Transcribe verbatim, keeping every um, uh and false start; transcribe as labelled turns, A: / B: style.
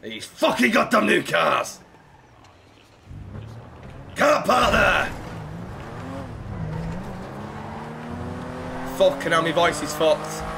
A: These fucking goddamn new cars! Can't park there! Fucking hell, my voice is fucked.